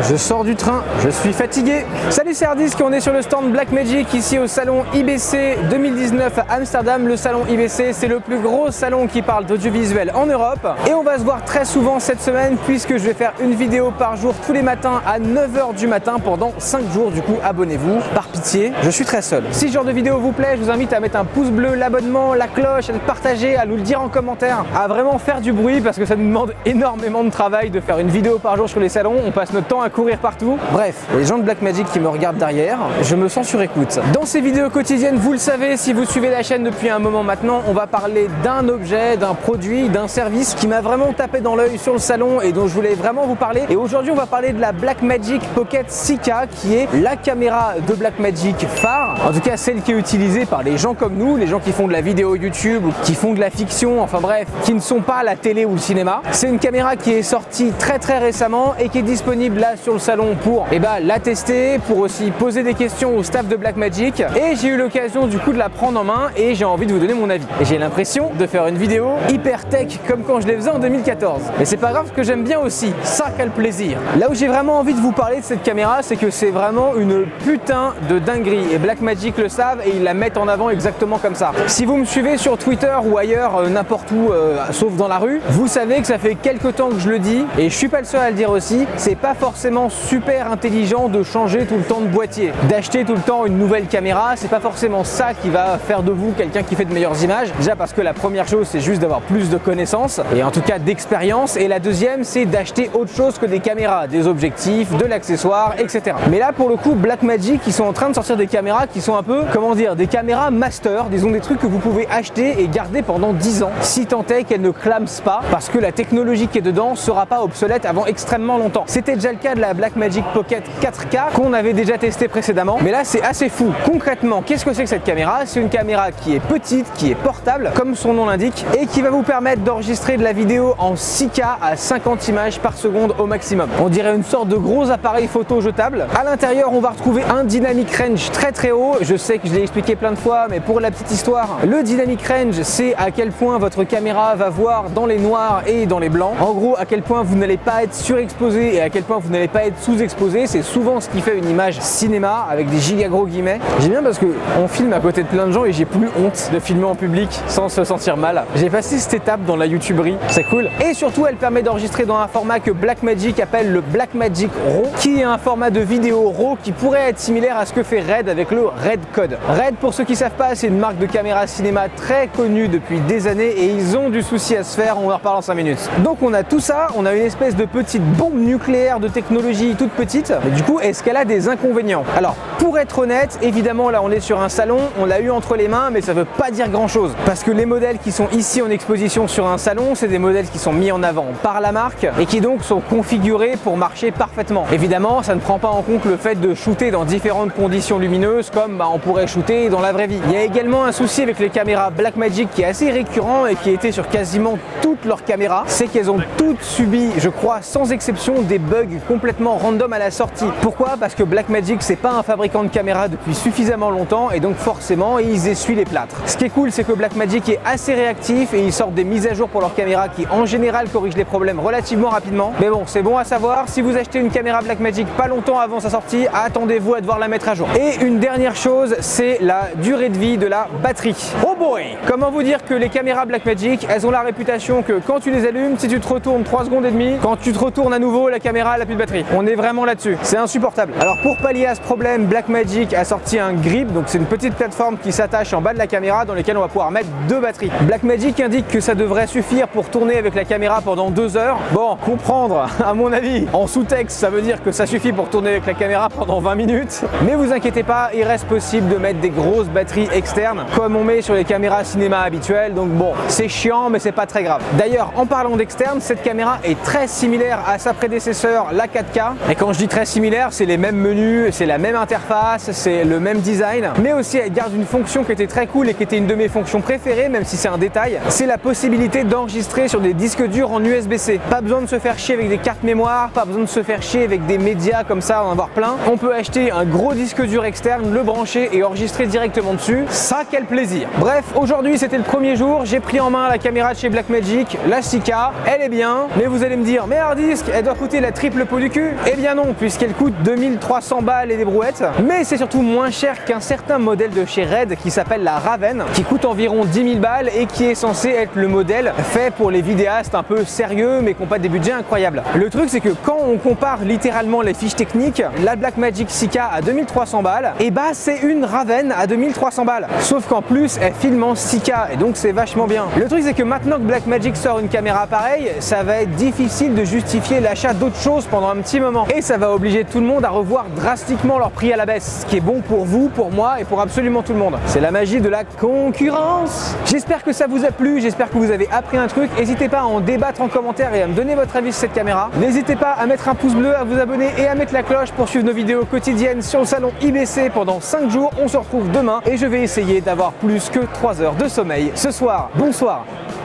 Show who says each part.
Speaker 1: Je sors du train, je suis fatigué. Salut, c'est Hardisk, on est sur le stand Blackmagic ici au salon IBC 2019 à Amsterdam. Le salon IBC, c'est le plus gros salon qui parle d'audiovisuel en Europe. Et on va se voir très souvent cette semaine puisque je vais faire une vidéo par jour tous les matins à 9 h du matin pendant 5 jours. Du coup, abonnez-vous. Par pitié, je suis très seul. Si ce genre de vidéo vous plaît, je vous invite à mettre un pouce bleu, l'abonnement, la cloche, à le partager, à nous le dire en commentaire, à vraiment faire du bruit parce que ça nous demande énormément de travail de faire une vidéo par jour sur les salons. On passe notre temps à courir partout. Bref, les gens de Blackmagic qui me regardent derrière, je me sens sur écoute. Dans ces vidéos quotidiennes, vous le savez, si vous suivez la chaîne depuis un moment maintenant, on va parler d'un objet, d'un produit, d'un service qui m'a vraiment tapé dans l'œil sur le salon et dont je voulais vraiment vous parler. Et aujourd'hui, on va parler de la Blackmagic Pocket 6K qui est la caméra de Blackmagic phare, en tout cas celle qui est utilisée par les gens comme nous, les gens qui font de la vidéo YouTube ou qui font de la fiction, enfin bref, qui ne sont pas la télé ou le cinéma. C'est une caméra qui est sortie très récemment et qui est disponible là sur le salon pour la tester, pour aussi poser des questions au staff de Blackmagic. Et j'ai eu l'occasion du coup de la prendre en main et j'ai envie de vous donner mon avis. Et j'ai l'impression de faire une vidéo hyper tech comme quand je les faisais en 2014. Mais c'est pas grave, ce que j'aime bien aussi, ça quel plaisir. Là où j'ai vraiment envie de vous parler de cette caméra, c'est que c'est vraiment une putain de dinguerie. Et Blackmagic le savent et ils la mettent en avant exactement comme ça. Si vous me suivez sur Twitter ou ailleurs, n'importe où, sauf dans la rue, vous savez que ça fait quelques temps que je le dis et je suis pas le seul à le dire aussi, c'est pas forcément super intelligent de changer tout le temps de boîtier, d'acheter tout le temps une nouvelle caméra. C'est pas forcément ça qui va faire de vous quelqu'un qui fait de meilleures images. Déjà parce que la première chose, c'est juste d'avoir plus de connaissances et en tout cas d'expérience, et la deuxième, c'est d'acheter autre chose que des caméras, des objectifs, de l'accessoire, etc. Mais là pour le coup, Blackmagic, ils sont en train de sortir des caméras qui sont un peu, comment dire, des caméras master, disons des trucs que vous pouvez acheter et garder pendant 10 ans, si tant est qu'elles ne clament pas, parce que la technologie qui est dedans sera pas obsolète avant extrêmement longtemps. C'était déjà le cas de la Blackmagic Pocket 4K qu'on avait déjà testé précédemment, mais là c'est assez fou. Concrètement, qu'est-ce que c'est que cette caméra? C'est une caméra qui est petite, qui est portable, comme son nom l'indique, et qui va vous permettre d'enregistrer de la vidéo en 6K à 50 images par seconde au maximum. On dirait une sorte de gros appareil photo jetable. À l'intérieur, on va retrouver un dynamic range très haut. Je sais que je l'ai expliqué plein de fois, mais pour la petite histoire, le dynamic range, c'est à quel point votre caméra va voir dans les noirs et dans les blancs. En gros, à quel point vous n'allez pas être surexposé et à quel point vous n'allez pas être sous-exposé. C'est souvent ce qui fait une image cinéma avec des giga gros guillemets. J'aime bien parce qu'on filme à côté de plein de gens et j'ai plus honte de filmer en public sans se sentir mal. J'ai passé cette étape dans la youtuberie, c'est cool. Et surtout, elle permet d'enregistrer dans un format que Blackmagic appelle le Blackmagic RAW, qui est un format de vidéo RAW qui pourrait être similaire à ce que fait Red avec le Red Code. Red, pour ceux qui savent pas, c'est une marque de caméra cinéma très connue depuis des années et ils ont du souci à se faire, on en reparle en 5 minutes. Donc on a tout ça, on a une espèce de petite bombe nucléaire de technologie toute petite, mais du coup, est-ce qu'elle a des inconvénients? Alors, pour être honnête, évidemment, là on est sur un salon, on l'a eu entre les mains, mais ça veut pas dire grand chose, parce que les modèles qui sont ici en exposition sur un salon, c'est des modèles qui sont mis en avant par la marque et qui donc sont configurés pour marcher parfaitement. Évidemment, ça ne prend pas en compte le fait de shooter dans différentes conditions lumineuses comme on pourrait shooter dans la vraie vie. Il y a également un souci avec les caméras Blackmagic qui est assez récurrent et qui était sur quasiment toutes leurs caméras, c'est qu'elles ont toutes subi, je crois sans exception, des bugs complètement random à la sortie. Pourquoi? Parce que Blackmagic, c'est pas un fabricant de caméras depuis suffisamment longtemps et donc forcément ils essuient les plâtres. Ce qui est cool, c'est que Blackmagic est assez réactif et ils sortent des mises à jour pour leurs caméras qui en général corrigent les problèmes relativement rapidement. Mais bon, c'est bon à savoir, si vous achetez une caméra Blackmagic pas longtemps avant sa sortie, attendez-vous à devoir la mettre à jour. Et une dernière chose, c'est la durée de vie de la batterie. Oh boy! Comment vous dire que les caméras Blackmagic, elles ont la réputation que quand tu les allumes, si tu te retournes 3 secondes et demie, quand tu te retournes à nouveau, la caméra elle a plus de batterie. On est vraiment là-dessus. C'est insupportable. Alors pour pallier à ce problème, Blackmagic a sorti un grip, donc c'est une petite plateforme qui s'attache en bas de la caméra dans laquelle on va pouvoir mettre 2 batteries. Blackmagic indique que ça devrait suffire pour tourner avec la caméra pendant 2 heures. Bon, comprendre, à mon avis, en sous-texte, ça veut dire que ça suffit pour tourner avec la caméra pendant 20 minutes. Mais vous inquiétez pas, il reste possible de mettre des grosses batteries externes, comme on met sur les caméras cinéma habituelles. Donc bon, c'est chiant, mais c'est pas très grave. D'ailleurs, en parlant d'externe, cette caméra est très similaire à sa prédécesseur, la 4K. Et quand je dis très similaire, c'est les mêmes menus, c'est la même interface, c'est le même design. Mais aussi, elle garde une fonction qui était très cool et qui était une de mes fonctions préférées, même si c'est un détail. C'est la possibilité d'enregistrer sur des disques durs en USB-C. Pas besoin de se faire chier avec des cartes mémoire, pas besoin de se faire chier avec des médias comme ça, en avoir plein. On peut acheter un gros disque dur externe, le brancher et enregistrer directement dessus. Ça, quel plaisir! Bref, aujourd'hui c'était le premier jour, j'ai pris en main la caméra de chez Blackmagic, la 6K, elle est bien, mais vous allez me dire, mais Hardisk, elle doit coûter la triple peau du cul? Eh bien non, puisqu'elle coûte 2300 balles et des brouettes. Mais c'est surtout moins cher qu'un certain modèle de chez Red qui s'appelle la Raven, qui coûte environ 10 000 balles et qui est censé être le modèle fait pour les vidéastes un peu sérieux mais qui n'ont pas des budgets incroyables. Le truc c'est que quand on compare littéralement les fiches techniques, la Blackmagic 6K à 2300 balles, et bah c'est une Raven à 2300 balles. Sauf qu'en plus elle filme en 6K et donc c'est vachement bien. Le truc c'est que maintenant que Blackmagic sort une caméra pareille, ça va être difficile de justifier l'achat d'autres choses pendant un petit moment. Et ça va obliger tout le monde à revoir drastiquement leur prix à la baisse, ce qui est bon pour vous, pour moi et pour absolument tout le monde. C'est la magie de la concurrence. J'espère que ça vous a plu, j'espère que vous avez appris un truc. N'hésitez pas à en débattre en commentaire et à me donner votre avis sur cette caméra. N'hésitez pas à mettre un pouce bleu, à vous abonner et à mettre la cloche pour suivre nos vidéos quotidiennes sur le salon IBC pendant 5 jours. On se retrouve demain et je vais essayer d'avoir plus que 3 heures de sommeil ce soir. Bonsoir.